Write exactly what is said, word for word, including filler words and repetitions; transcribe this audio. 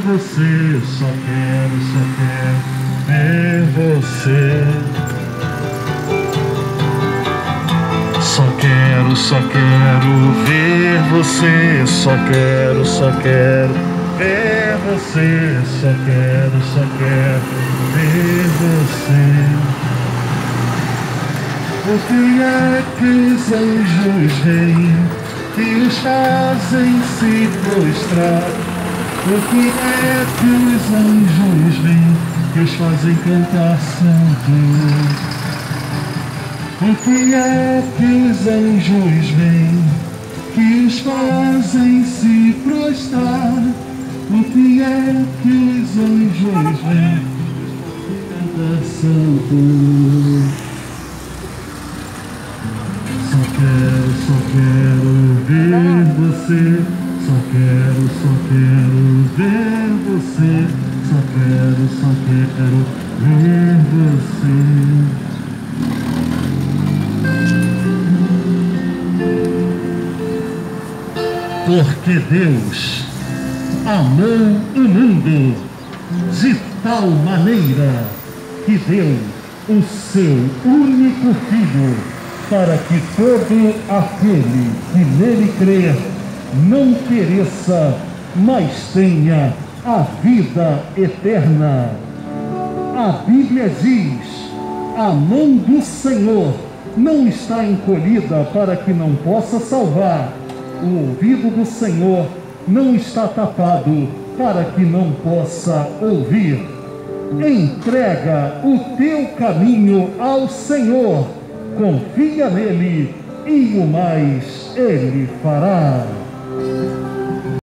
você, só quero, só quero ver você. Só quero, só quero ver você, só quero, só quero ver você, só quero, só quero ver você. O que é que os anjos veem que os fazem se prostrar? O que é que os anjos veem que os fazem cantar santo? O que é que os anjos veem que os fazem se prostrar? O que é que os anjos veem que canta santo? Só quero, só quero ver você. Só quero, só quero ver você. Só quero, só quero ver você. Porque Deus amou o mundo de tal maneira que deu o seu único Filho, para que todo aquele que nele crer não pereça, mas tenha a vida eterna. A Bíblia diz: a mão do Senhor não está encolhida para que não possa salvar. O ouvido do Senhor não está tapado para que não possa ouvir. Entrega o teu caminho ao Senhor, confia nele e o mais ele fará.